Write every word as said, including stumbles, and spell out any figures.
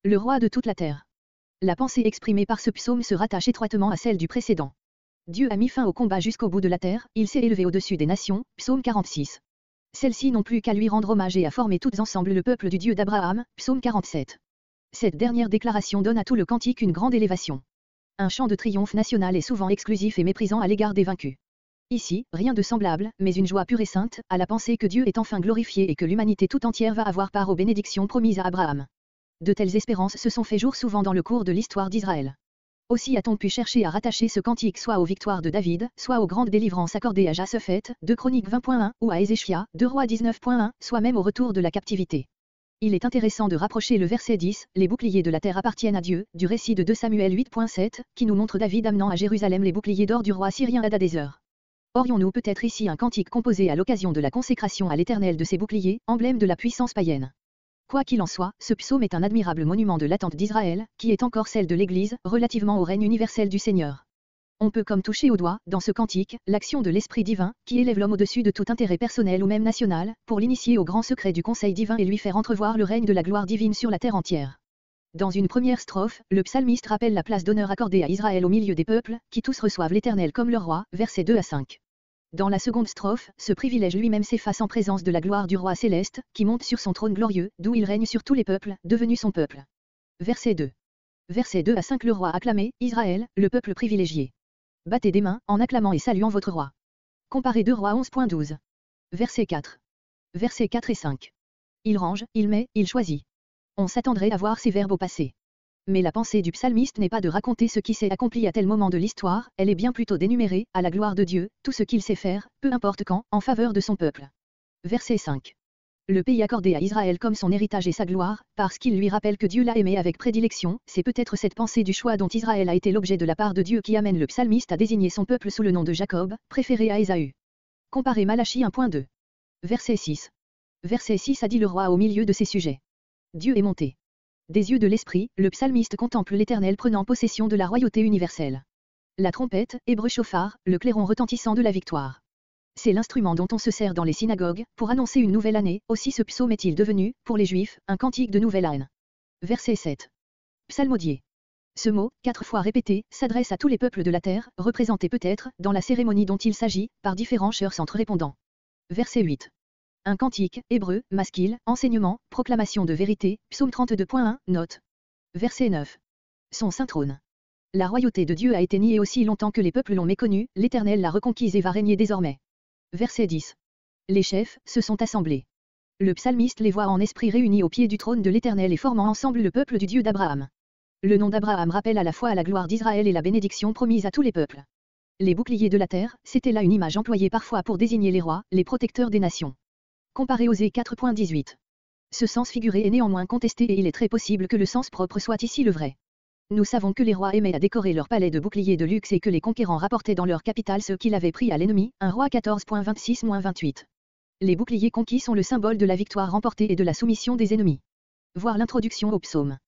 le roi de toute la terre. La pensée exprimée par ce psaume se rattache étroitement à celle du précédent. Dieu a mis fin au combat jusqu'au bout de la terre, il s'est élevé au-dessus des nations, psaume quarante-six. Celles-ci n'ont plus qu'à lui rendre hommage et à former toutes ensemble le peuple du Dieu d'Abraham, psaume quarante-sept. Cette dernière déclaration donne à tout le cantique une grande élévation. Un chant de triomphe national est souvent exclusif et méprisant à l'égard des vaincus. Ici, rien de semblable, mais une joie pure et sainte, à la pensée que Dieu est enfin glorifié et que l'humanité tout entière va avoir part aux bénédictions promises à Abraham. De telles espérances se sont fait jour souvent dans le cours de l'histoire d'Israël. Aussi a-t-on pu chercher à rattacher ce cantique soit aux victoires de David, soit aux grandes délivrances accordées à Jasaphet, deux Chroniques vingt point un, ou à Ézéchias, deux Rois dix-neuf point un, soit même au retour de la captivité. Il est intéressant de rapprocher le verset dix, les boucliers de la terre appartiennent à Dieu, du récit de deux Samuel huit point sept, qui nous montre David amenant à Jérusalem les boucliers d'or du roi syrien Hadadézer. Aurions-nous peut-être ici un cantique composé à l'occasion de la consécration à l'Éternel de ces boucliers, emblème de la puissance païenne. Quoi qu'il en soit, ce psaume est un admirable monument de l'attente d'Israël, qui est encore celle de l'Église, relativement au règne universel du Seigneur. On peut comme toucher au doigt, dans ce cantique, l'action de l'Esprit divin, qui élève l'homme au-dessus de tout intérêt personnel ou même national, pour l'initier au grand secret du conseil divin et lui faire entrevoir le règne de la gloire divine sur la terre entière. Dans une première strophe, le psalmiste rappelle la place d'honneur accordée à Israël au milieu des peuples, qui tous reçoivent l'Éternel comme leur roi, versets deux à cinq. Dans la seconde strophe, ce privilège lui-même s'efface en présence de la gloire du roi céleste, qui monte sur son trône glorieux, d'où il règne sur tous les peuples, devenu son peuple. Verset deux. Versets deux à cinq. Le roi acclamé, Israël, le peuple privilégié. Battez des mains, en acclamant et saluant votre roi. Comparez deux Rois onze point douze. Verset quatre. Versets quatre et cinq. Il range, il met, il choisit. On s'attendrait à voir ces verbes au passé. Mais la pensée du psalmiste n'est pas de raconter ce qui s'est accompli à tel moment de l'histoire, elle est bien plutôt d'énumérer, à la gloire de Dieu, tout ce qu'il sait faire, peu importe quand, en faveur de son peuple. Verset cinq. Le pays accordé à Israël comme son héritage et sa gloire, parce qu'il lui rappelle que Dieu l'a aimé avec prédilection, c'est peut-être cette pensée du choix dont Israël a été l'objet de la part de Dieu qui amène le psalmiste à désigner son peuple sous le nom de Jacob, préféré à Ésaü. Comparez Malachie un point deux. Verset six. Verset six a dit le roi au milieu de ses sujets. Dieu est monté. Des yeux de l'esprit, le psalmiste contemple l'Éternel prenant possession de la royauté universelle. La trompette, hébreu chauffard, le clairon retentissant de la victoire. C'est l'instrument dont on se sert dans les synagogues, pour annoncer une nouvelle année, aussi ce psaume est-il devenu, pour les Juifs, un cantique de nouvelle âne. Verset sept. Psalmodier. Ce mot, quatre fois répété, s'adresse à tous les peuples de la terre, représentés peut-être, dans la cérémonie dont il s'agit, par différents chœurs s'entre-répondant. Verset huit. Un cantique, hébreu, masquil, enseignement, proclamation de vérité, psaume trente-deux point un, note. Verset neuf. Son saint trône. La royauté de Dieu a été niée aussi longtemps que les peuples l'ont méconnue, l'Éternel l'a reconquise et va régner désormais. Verset dix. Les chefs se sont assemblés. Le psalmiste les voit en esprit réunis au pied du trône de l'Éternel et formant ensemble le peuple du Dieu d'Abraham. Le nom d'Abraham rappelle à la fois la gloire d'Israël et la bénédiction promise à tous les peuples. Les boucliers de la terre, c'était là une image employée parfois pour désigner les rois, les protecteurs des nations. Comparé Osée quatre point dix-huit. Ce sens figuré est néanmoins contesté et il est très possible que le sens propre soit ici le vrai. Nous savons que les rois aimaient à décorer leur palais de boucliers de luxe et que les conquérants rapportaient dans leur capitale ce qu'il avait pris à l'ennemi, un roi quatorze point vingt-six vingt-huit. Les boucliers conquis sont le symbole de la victoire remportée et de la soumission des ennemis. Voir l'introduction au psaume.